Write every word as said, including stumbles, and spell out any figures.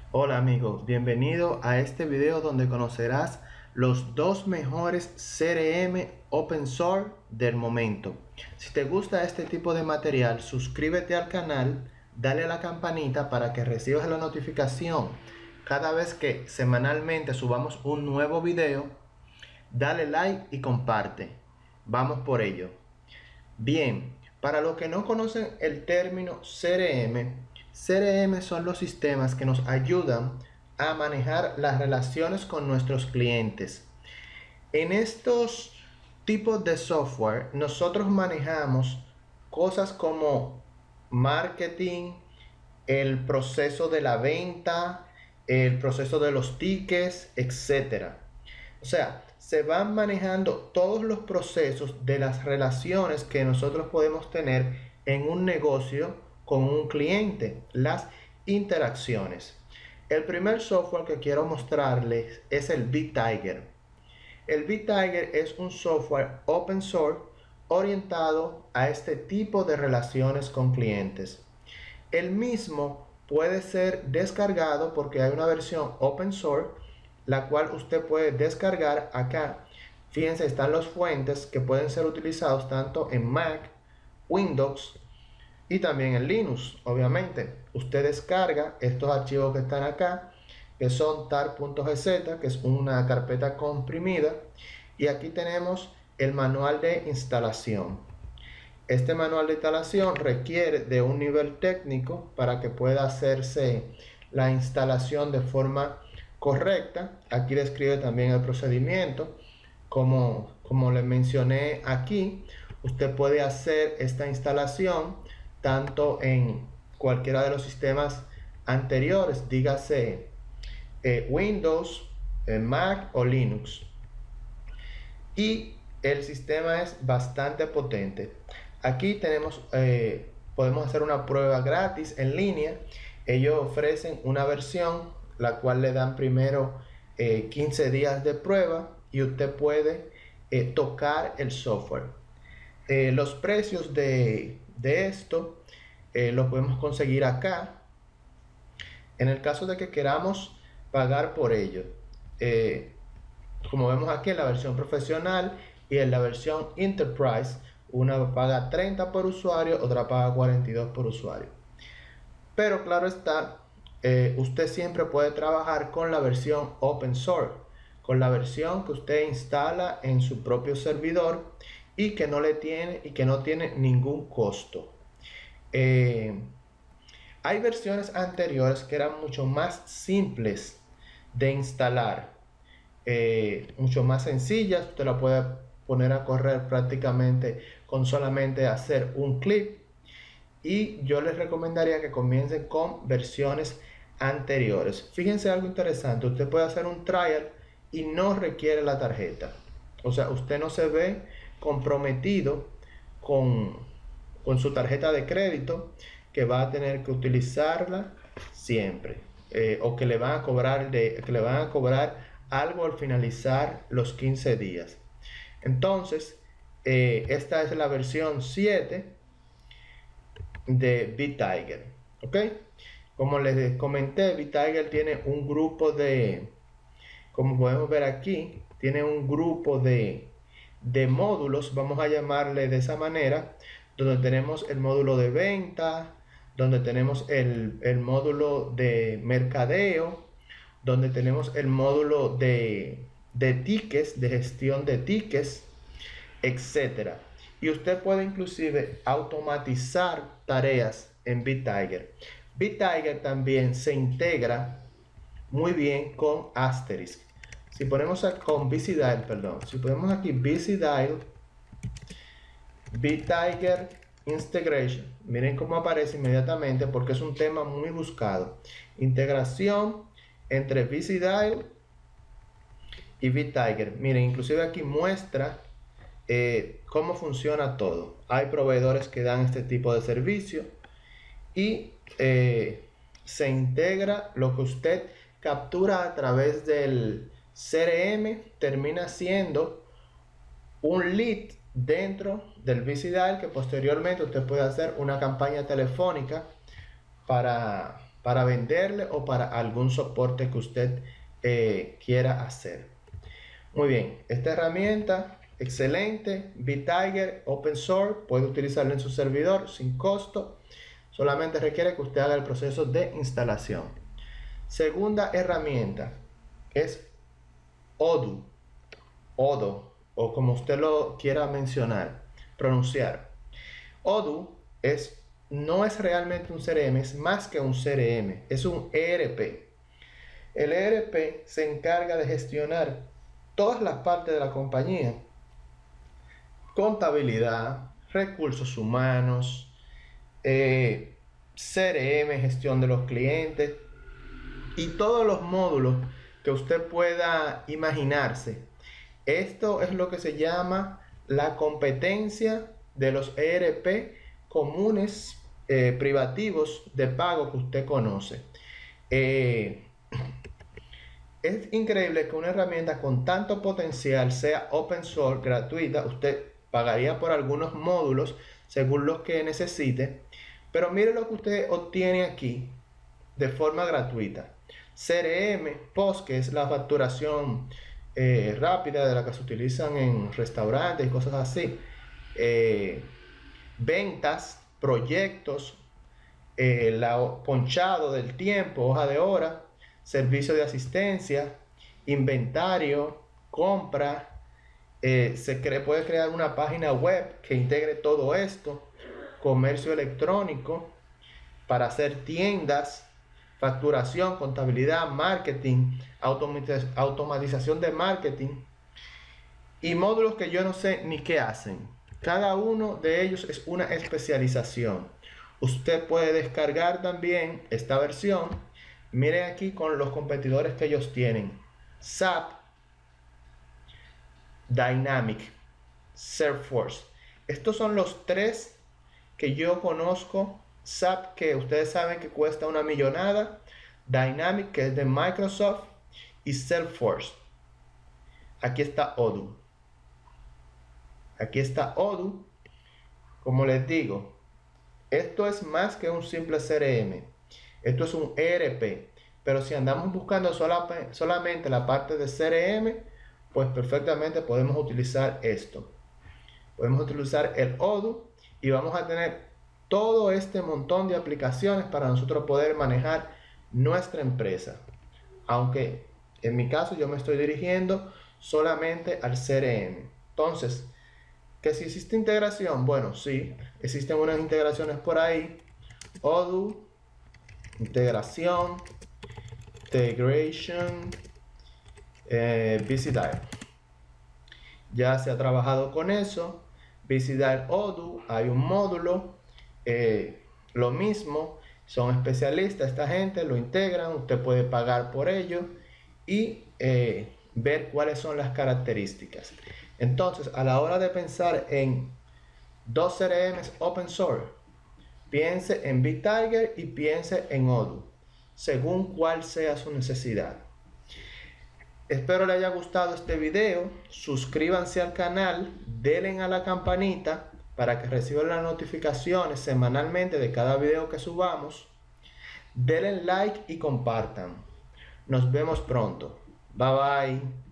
Hola amigos, bienvenido a este video donde conocerás los dos mejores C R M Open Source del momento. Si te gusta este tipo de material, suscríbete al canal, dale a la campanita para que recibas la notificación cada vez que semanalmente subamos un nuevo video. Dale like y comparte. Vamos por ello. Bien, para los que no conocen el término C R M, C R M son los sistemas que nos ayudan a manejar las relaciones con nuestros clientes. En estos tipos de software, nosotros manejamos cosas como marketing, el proceso de la venta, el proceso de los tickets, etcétera. O sea, se van manejando todos los procesos de las relaciones que nosotros podemos tener en un negocio con un cliente, las interacciones. El primer software que quiero mostrarles es el BitTiger. El BitTiger es un software open source orientado a este tipo de relaciones con clientes. El mismo puede ser descargado porque hay una versión open source la cual usted puede descargar acá. Fíjense, están las fuentes que pueden ser utilizados tanto en Mac, Windows y también en Linux. Obviamente usted descarga estos archivos que están acá, que son tar.gz, que es una carpeta comprimida, y aquí tenemos el manual de instalación. Este manual de instalación requiere de un nivel técnico para que pueda hacerse la instalación de forma correcta. Aquí describe también el procedimiento. Como, como les mencioné aquí, usted puede hacer esta instalación tanto en cualquiera de los sistemas anteriores, dígase eh, Windows, eh, Mac o Linux. Y el sistema es bastante potente. Aquí tenemos, eh, podemos hacer una prueba gratis en línea. Ellos ofrecen una versión la cual le dan primero eh, quince días de prueba y usted puede eh, tocar el software. Eh, los precios de, de esto eh, los podemos conseguir acá. En el caso de que queramos pagar por ello, eh, como vemos aquí en la versión profesional y en la versión Enterprise, una paga treinta por usuario, otra paga cuarenta y dos por usuario. Pero claro está, eh, usted siempre puede trabajar con la versión open source, con la versión que usted instala en su propio servidor y que no le tiene y que no tiene ningún costo. Eh, hay versiones anteriores que eran mucho más simples de instalar, eh, mucho más sencillas. Usted la puede poner a correr prácticamente con solamente hacer un clic, y yo les recomendaría que comiencen con versiones anteriores. Fíjense algo interesante, usted puede hacer un trial y no requiere la tarjeta. O sea, usted no se ve comprometido con, con su tarjeta de crédito, que va a tener que utilizarla siempre, eh, o que le van a cobrar de, que le van a cobrar algo al finalizar los quince días. Entonces, eh, esta es la versión siete de BitTiger. ¿Ok? Como les comenté, BitTiger tiene un grupo de, como podemos ver aquí, tiene un grupo de, de módulos, vamos a llamarle de esa manera, donde tenemos el módulo de venta, donde tenemos el, el módulo de mercadeo, donde tenemos el módulo de, de tickets, de gestión de tickets, etcétera. Y usted puede inclusive automatizar tareas en BitTiger. BitTiger también se integra muy bien con Asterisk. Si ponemos a, con BusyDial, perdón, si ponemos aquí BusyDial, BitTiger Integration, miren cómo aparece inmediatamente porque es un tema muy buscado. Integración entre BusyDial y BitTiger. Miren, inclusive aquí muestra Eh, cómo funciona todo. Hay proveedores que dan este tipo de servicio y eh, se integra lo que usted captura a través del C R M, termina siendo un lead dentro del BusyDial, que posteriormente usted puede hacer una campaña telefónica para, para venderle o para algún soporte que usted eh, quiera hacer. Muy bien, esta herramienta excelente, BitTiger Open Source, puede utilizarlo en su servidor sin costo, solamente requiere que usted haga el proceso de instalación. Segunda herramienta es Odoo, Odoo, o como usted lo quiera mencionar, pronunciar. Odoo es, no es realmente un C R M, es más que un C R M, es un E R P. El E R P se encarga de gestionar todas las partes de la compañía: contabilidad, recursos humanos, eh, C R M, gestión de los clientes y todos los módulos que usted pueda imaginarse. Esto es lo que se llama la competencia de los E R P comunes eh, privativos de pago que usted conoce. Eh, es increíble que una herramienta con tanto potencial sea open source, gratuita. Usted pagaría por algunos módulos según los que necesite, pero mire lo que usted obtiene aquí de forma gratuita. C R M, P O S, que es la facturación eh, rápida de la que se utilizan en restaurantes y cosas así, eh, ventas, proyectos, eh, la, ponchado del tiempo, hoja de hora, servicio de asistencia, inventario, compra. Eh, se cree, puede crear una página web que integre todo esto, comercio electrónico para hacer tiendas, facturación, contabilidad, marketing, automatiz automatización de marketing y módulos que yo no sé ni qué hacen. Cada uno de ellos es una especialización. Usted puede descargar también esta versión. Miren aquí con los competidores que ellos tienen: S A P, Dynamic, Salesforce. Estos son los tres que yo conozco. S A P, que ustedes saben que cuesta una millonada, Dynamic, que es de Microsoft, y Salesforce. Aquí está Odoo. Aquí está Odoo. Como les digo, esto es más que un simple C R M. Esto es un E R P. Pero si andamos buscando sola, solamente la parte de C R M, pues perfectamente podemos utilizar esto. Podemos utilizar el Odoo y vamos a tener todo este montón de aplicaciones para nosotros poder manejar nuestra empresa. Aunque en mi caso yo me estoy dirigiendo solamente al C R M. Entonces, que si existe integración, bueno, sí, existen unas integraciones por ahí. Odoo, integración, integration, eh, BusyDial. Ya se ha trabajado con eso. BusyDial Odoo, hay un módulo, eh, lo mismo, son especialistas esta gente, lo integran, usted puede pagar por ello y eh, ver cuáles son las características. Entonces, a la hora de pensar en dos C R Ms open source, piense en BitTiger y piense en Odoo, según cuál sea su necesidad. Espero les haya gustado este video. Suscríbanse al canal, denle a la campanita para que reciban las notificaciones semanalmente de cada video que subamos. Denle like y compartan. Nos vemos pronto. Bye bye.